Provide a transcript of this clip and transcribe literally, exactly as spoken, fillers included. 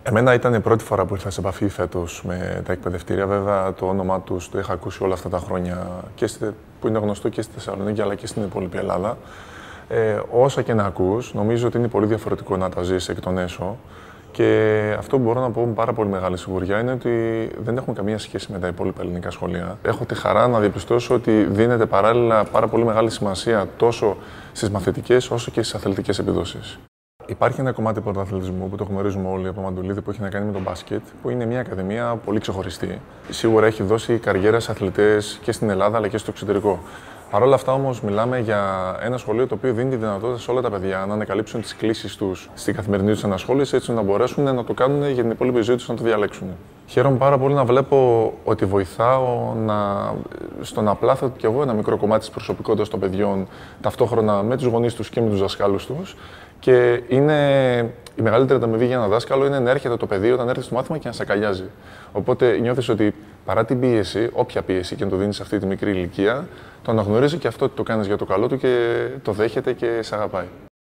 Εμένα ήταν η πρώτη φορά που ήρθα σε επαφή φέτος με τα εκπαιδευτήρια. Βέβαια, το όνομά τους το είχα ακούσει όλα αυτά τα χρόνια και στη, που είναι γνωστό και στη Θεσσαλονίκη αλλά και στην υπόλοιπη Ελλάδα. Ε, όσα και να ακούς, νομίζω ότι είναι πολύ διαφορετικό να τα ζεις εκ των έσω. Και αυτό που μπορώ να πω με πάρα πολύ μεγάλη σιγουριά είναι ότι δεν έχουν καμία σχέση με τα υπόλοιπα ελληνικά σχολεία. Έχω τη χαρά να διαπιστώσω ότι δίνεται παράλληλα πάρα πολύ μεγάλη σημασία τόσο στις μαθητικές όσο και στις αθλητικές επιδόσεις. Υπάρχει ένα κομμάτι πρωταθλητισμού που το γνωρίζουμε όλοι από Μαντουλίδη που έχει να κάνει με τον μπάσκετ, που είναι μια ακαδημία πολύ ξεχωριστή. Σίγουρα έχει δώσει καριέρα σε αθλητές και στην Ελλάδα αλλά και στο εξωτερικό. Παρ' όλα αυτά, όμως, μιλάμε για ένα σχολείο το οποίο δίνει τη δυνατότητα σε όλα τα παιδιά να ανακαλύψουν τις κλίσεις τους στην καθημερινή τους ανασχόληση, έτσι να μπορέσουν να το κάνουν για την υπόλοιπη ζωή τους να το διαλέξουν. Χαίρομαι πάρα πολύ να βλέπω ότι βοηθάω να, στο να πλάθω κι εγώ ένα μικρό κομμάτι της προσωπικότητας των παιδιών ταυτόχρονα με τους γονείς τους και με τους δασκάλους τους. Και είναι η μεγαλύτερη ανταμοιβή για ένα δάσκαλο είναι να έρχεται το παιδί όταν έρθει στο μάθημα και να σε αγκαλιάζει. Οπότε νιώθεις ότι παρά την πίεση, όποια πίεση και να το δίνεις σε αυτή τη μικρή ηλικία, το αναγνωρίζει και αυτό ότι το κάνεις για το καλό του και το δέχεται και σε αγαπάει.